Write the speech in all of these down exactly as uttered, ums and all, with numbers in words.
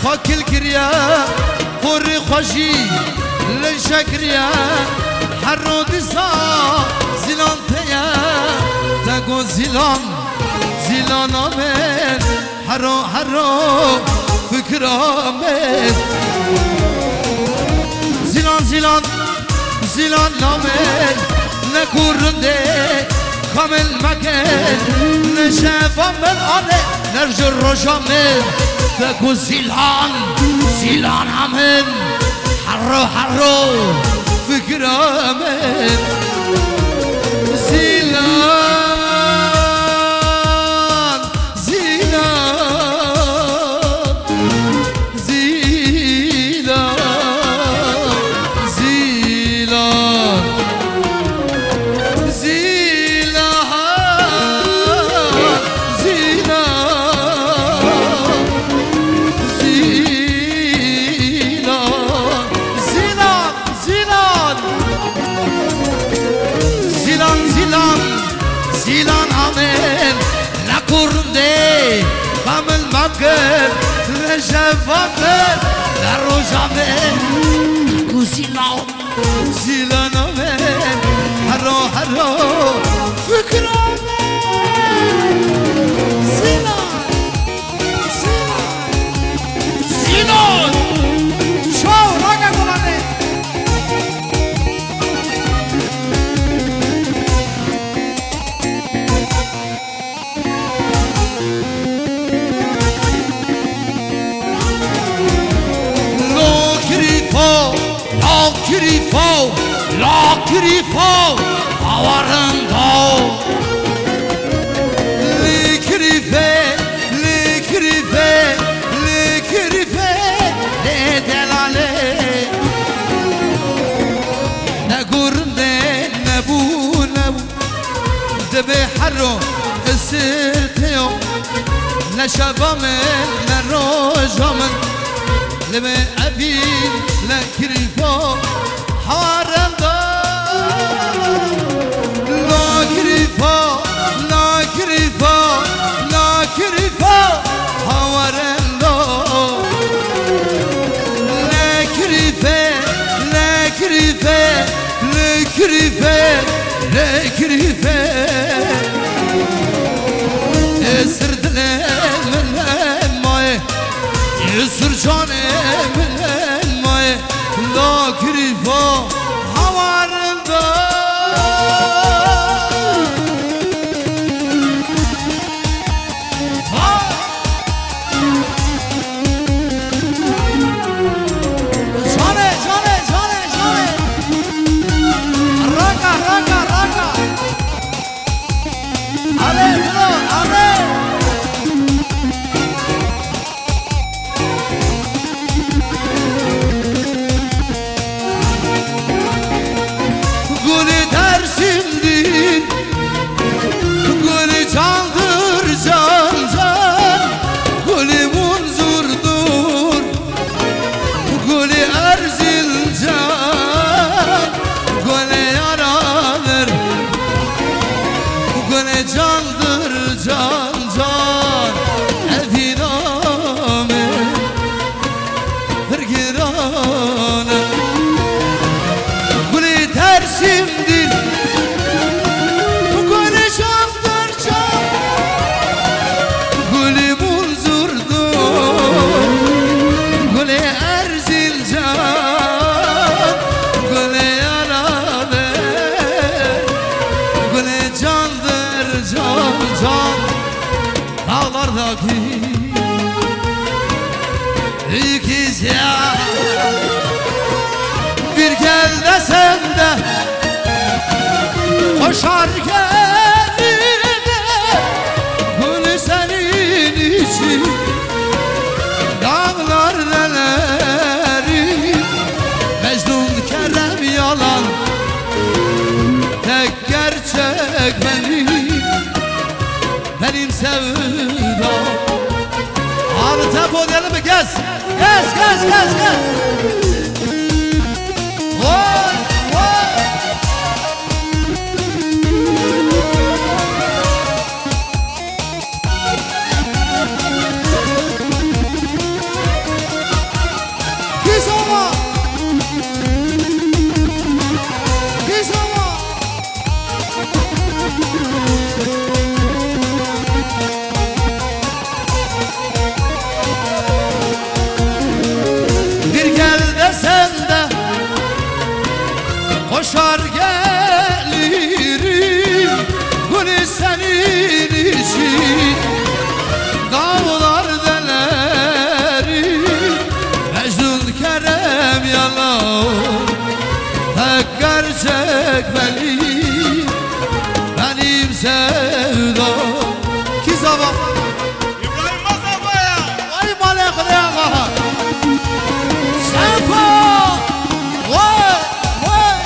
فاكل كريا قري خوشي لشكريا حرو دسا زلان تيا تقو زلان زلان آمد حرو حرو فكر آمد زلان زلان زلان آمد نکورنده کامل مکن نشفم من آده نرجو روشامن تقو زلان زلان آمد حرو حرو فكر آمد زلان زلان زلان زلان زیلان آمن نکرده کامل مکن نشفاقن در روز آمن نکو زیلان زیلان آمن هرو هرو فکر آمن زیلان زیلان زیلان شو راگه گلانه Lakrifo, lakrifo, avarında Likrife, likrife, likrife de delale Ne gurne, ne bu, ne bu De beharro, esirteo Ne şabamen, ne rojamen لما أبي لا كريفو حارندا لا كريفو لا كريفو لا كريفو حارندا لا كريفة لا كريفة لا كريفة لا كريفة اسردنا من الماء يسر جانم الماء لا كريفا حوارندا جانه جانه جانه جانه راكا راكا راكا علي بلو علي Candır can can Gülü munzurdur Gülü erzil can Gülü yaradır Gülü candır can can Efiname Hırgirane Gülü tersimdir Gülü candır Gülü munzurdur Gülü erzil can Gülü yaradır Gülü candır can can Dağlardaki ikiz ya Bir gel desem de koşar gelime Gülü senin için dağlar neleri Mecnun Kerem yalan Tek gerçek benim Benim sevdam Abi tempo diyelim mi? Gez! Gez! Gez! Gez! Gez! Vay! Vay! benim, benim sevdam. Ki zaman İbrahim Mazabaya. Vay malak ne Allah. Sefa. Vay vay.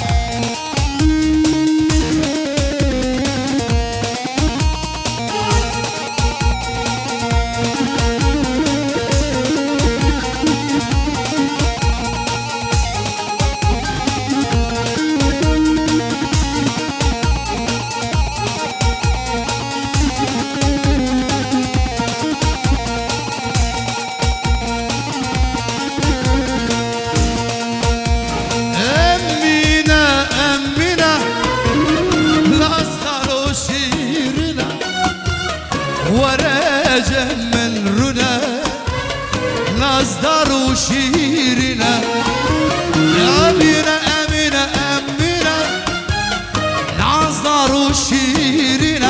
نازدار و شیرینه امینه امینه امینه نازدار و شیرینه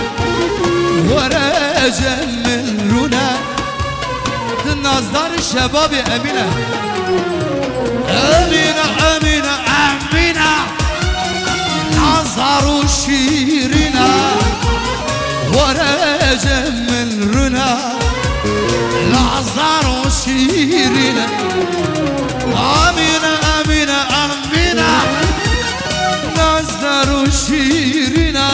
ورجل من رونه نازدار شباب امینه امینه امینه امینه نازدار و شیرینه ورجل من رونه نازدار و شیرینه امینه امینه امینه نازدار و شیرینه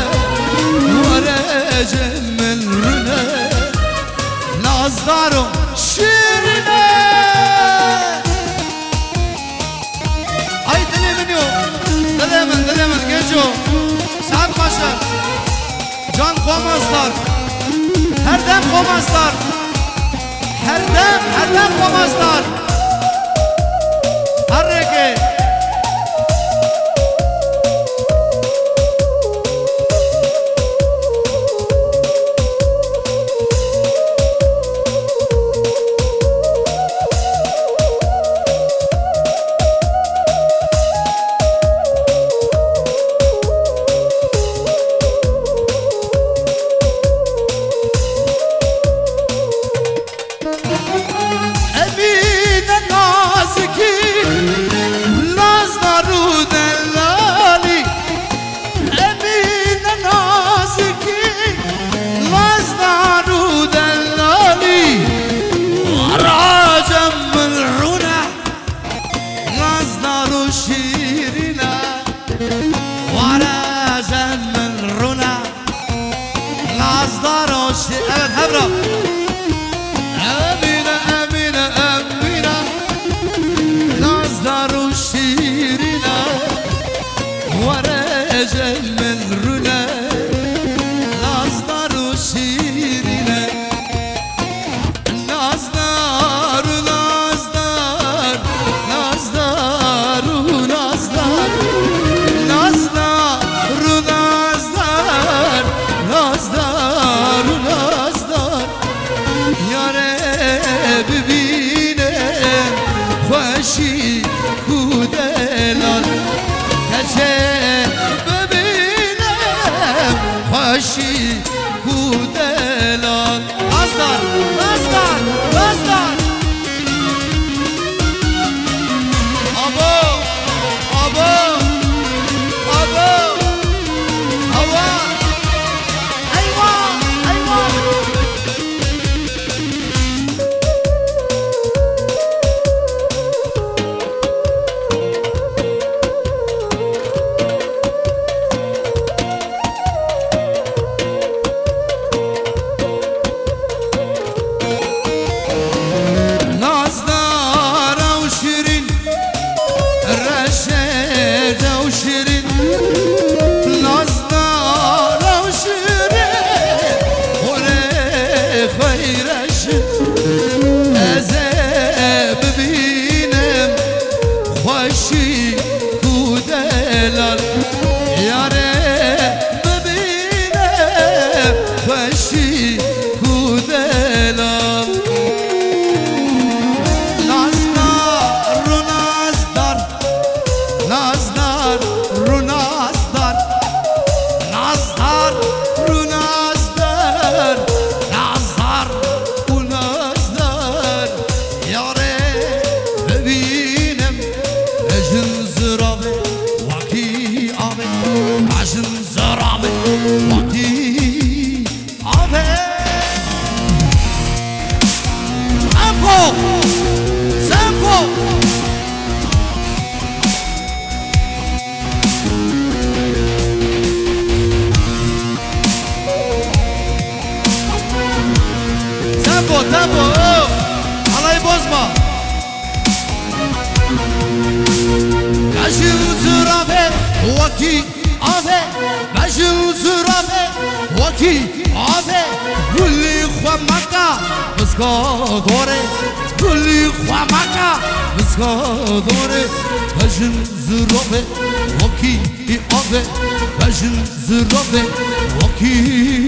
ورجل من رونه نازدار و شیرینه ای دلی منیو دلی من دلی من گیجو سعد باشر جان خوامستار هر دم خوامستار هر دم هر دم خوامستار هر رگه evet Hebra Emine Emine Emine Nazdaru şirine Verecel men rüne Nazdaru şirine Nazdar Nazdar Nazdaru Nazdar Nazdar Nazdar Nazdar Nazdar Yare bibinem Faşi kudelal Kaçe bibinem Faşi kudelal Nazdar Nazdar Nazdar Abo Abo Abo Hava Eyvah Eyvah Nazlar av şirin Reşed av şirin Nazlar av şirin Ole feyreşin Eze bibinem Hoşi kudelal Yare bibinem Hoşi kudelal Nazdar Nazdar Nazdar Nazdar Nazdar Nazdar Nazdar Nazdar Yare bibinem Sempo Sempo Tempo, tempo, oh. Alayı bozma. Beşin zürafe, vaki ave. Beşin zürafe, vaki ave. Gülü khwamaka, biska dore. Gülü khwamaka, biska dore. Beşin zürafe, vaki ave. Beşin zürafe, vaki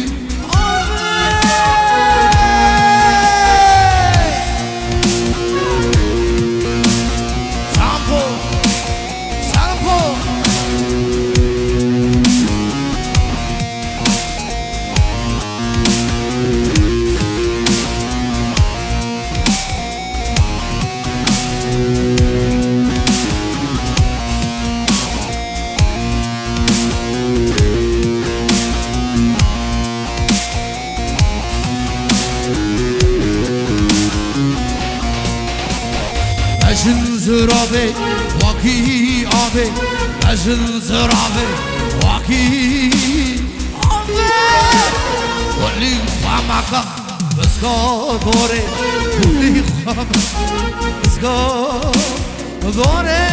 Beşin zürafe, vaki ave. Beşin zürafe, vaki ave. Gülü khwamaka, biska dore. Gülü khwamaka, biska dore.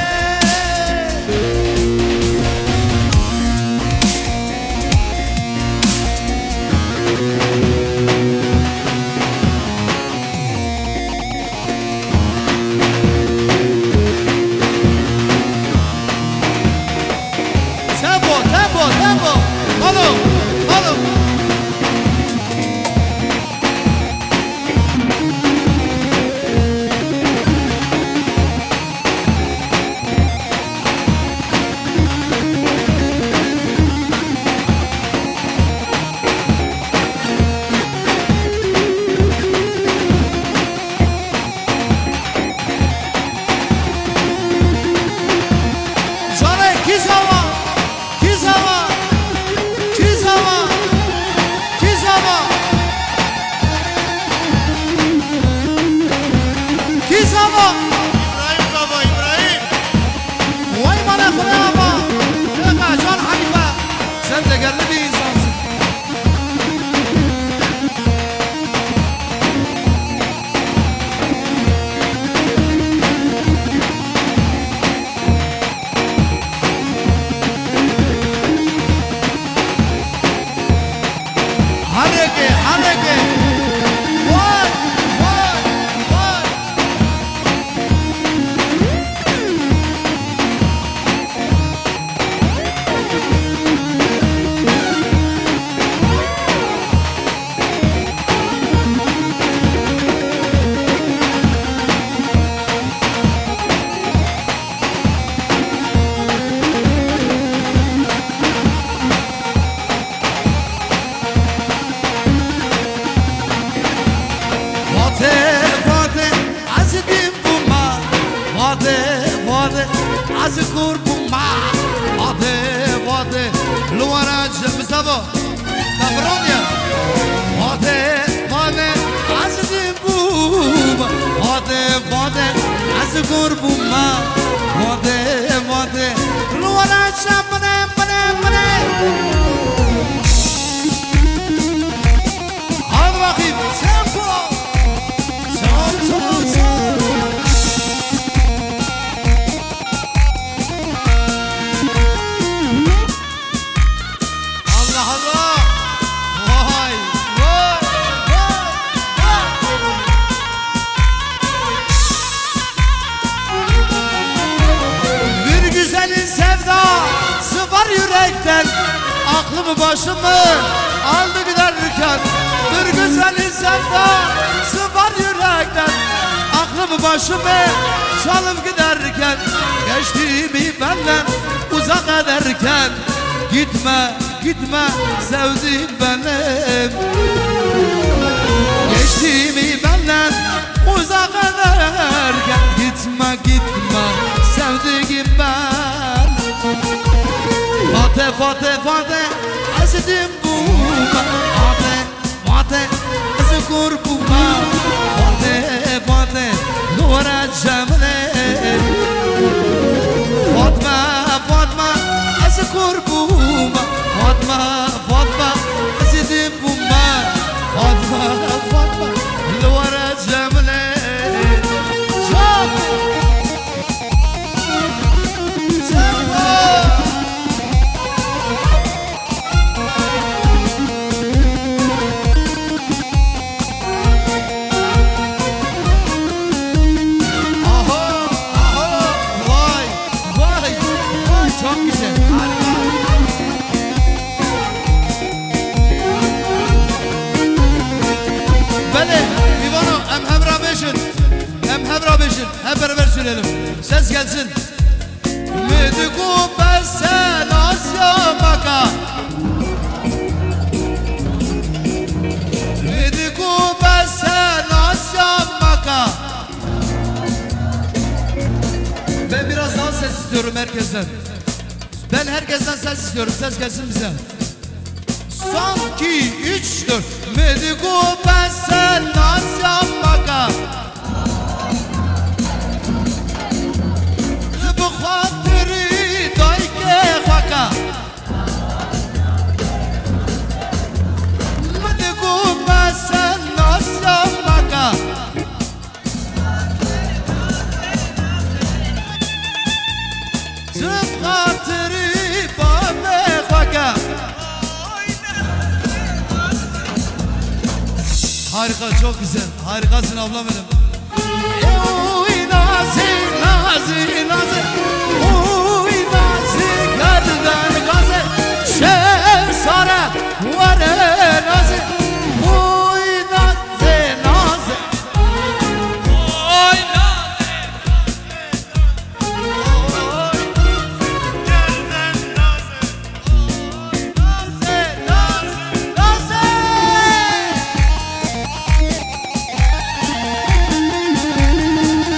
İbrahim baba, İbrahim. Vay bana bravo. Eka Can Hanife. Sen değerli bir insansın. Hareke, hareke. Vay, vay, vay. Vade, vade, az din buma. Vade, vade, az kurbuma. Vade, vade, luaraj Mustafa. Tabronya. Vade, vade, az din buma. Vade, vade, az kurbuma. Vade, vade, luaraj mane, mane, mane. Hadi bakayım, tempo. Son, son, son. Allah Allah. Vay, vay, vay, vay. Bir güzelin sevdası var yürekten. Aklımı başımı aldı giderken. Bir güzelin sevdası var yürekten. Aklımı başımı çalıp giderken. Geçtiğimi benden uzak ederken. Gitme, gitme sevdiğim benim. Geçtiğimi benden uzak ederken. Gitme, gitme sevdiğim ben. Fate, fate, fate azdim bu. Fate, fate az kurbuma. Fate, قربوما فاطمة فاطمة سيدي بوما فاطمة فاطمة الورا جملة شوف hep beraber söyleyelim. Ses gelsin. Mediku besen asya baka. Mediku besen asya baka. Ben biraz daha ses istiyorum herkesten. Ben herkesten ses istiyorum. Ses gelsin bize. Son, iki, üç, dört. Mediku besen asya baka. Harika, çok güzel. Harikasın ablam benim. Uy nazi, nazi, nazi. Uy nazi, gardan gazi. Şehzare, vare nazi. Uy nazi, nazi. Uy nazi, nazi.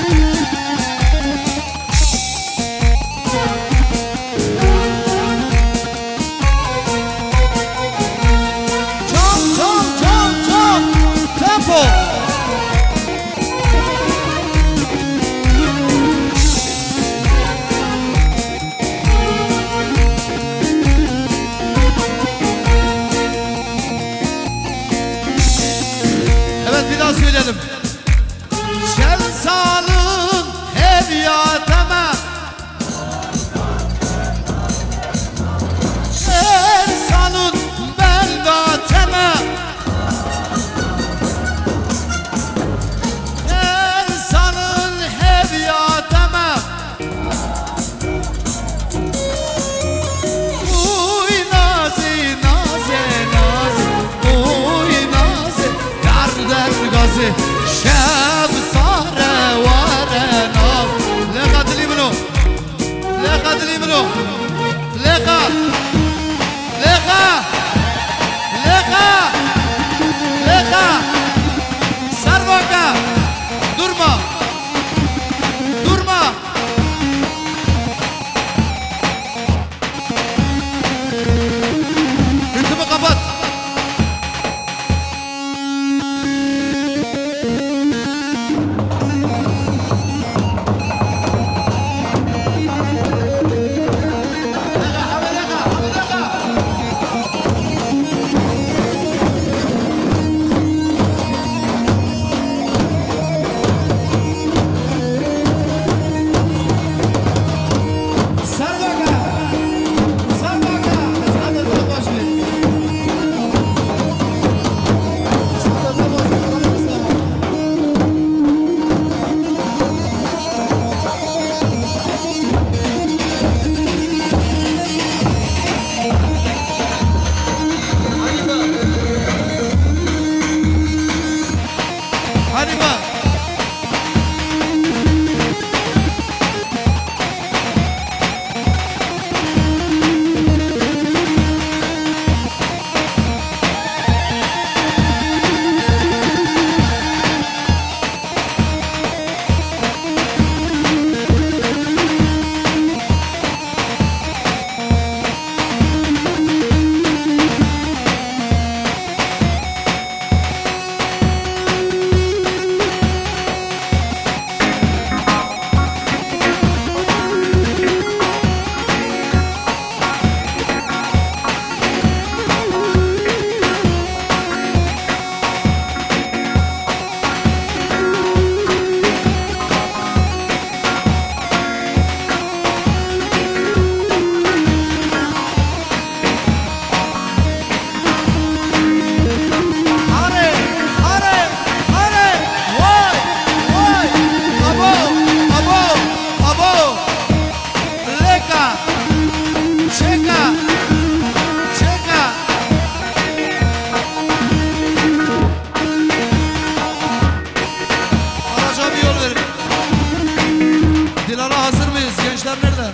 gençler nerede?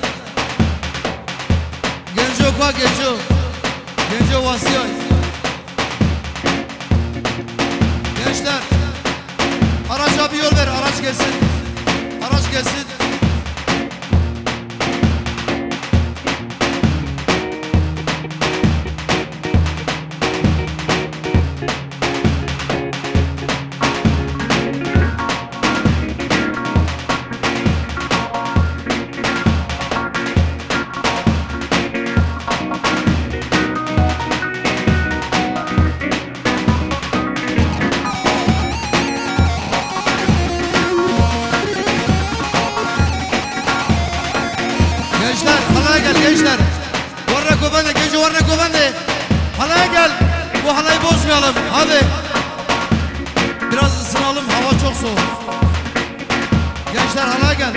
Genco kwa genco. Genco vasiyoy. Gençler araca bir yol ver, araç gelsin. Araç gelsin. Gençler halaya gel gençler. Varna kovande genco varna kovande. Halaya gel. Bu halayı bozmayalım. Hadi. Biraz ısınalım. Hava çok soğuk. Gençler halaya gel.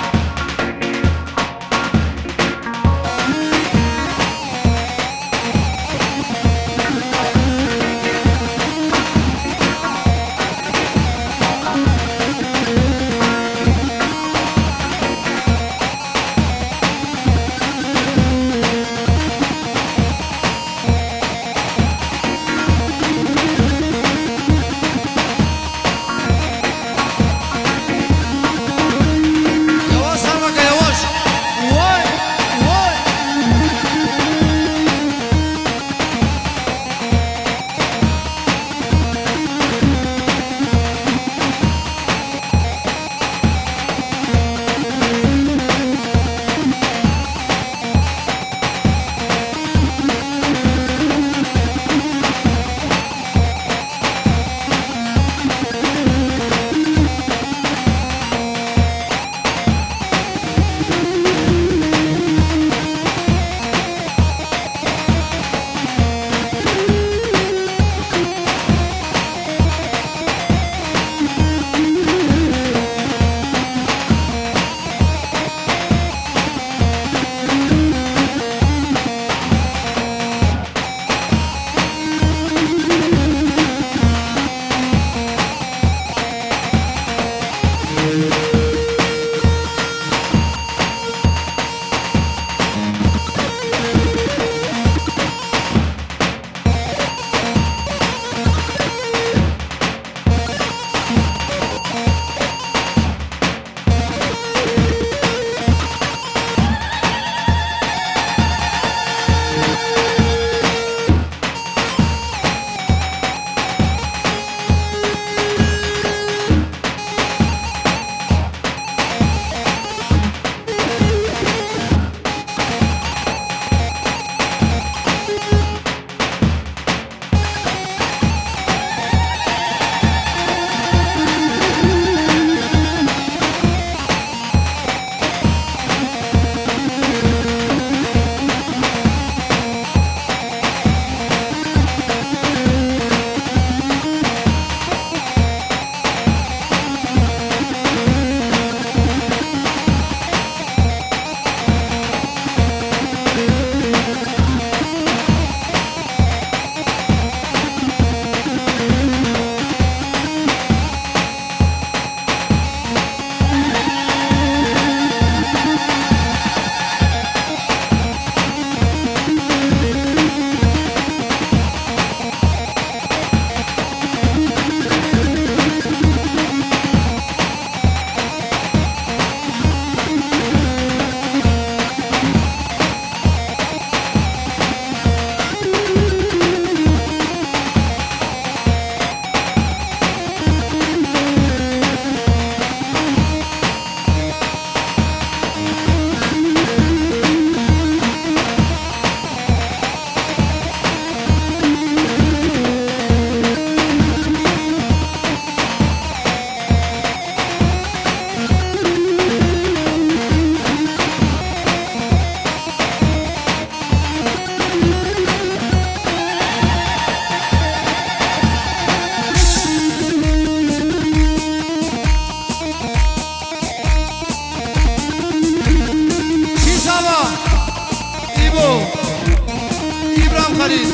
خرید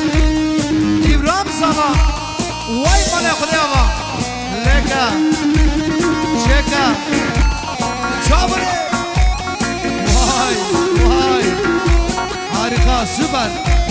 ایبرام سما وای من خدا ما لکا چکا چابره Ha süper.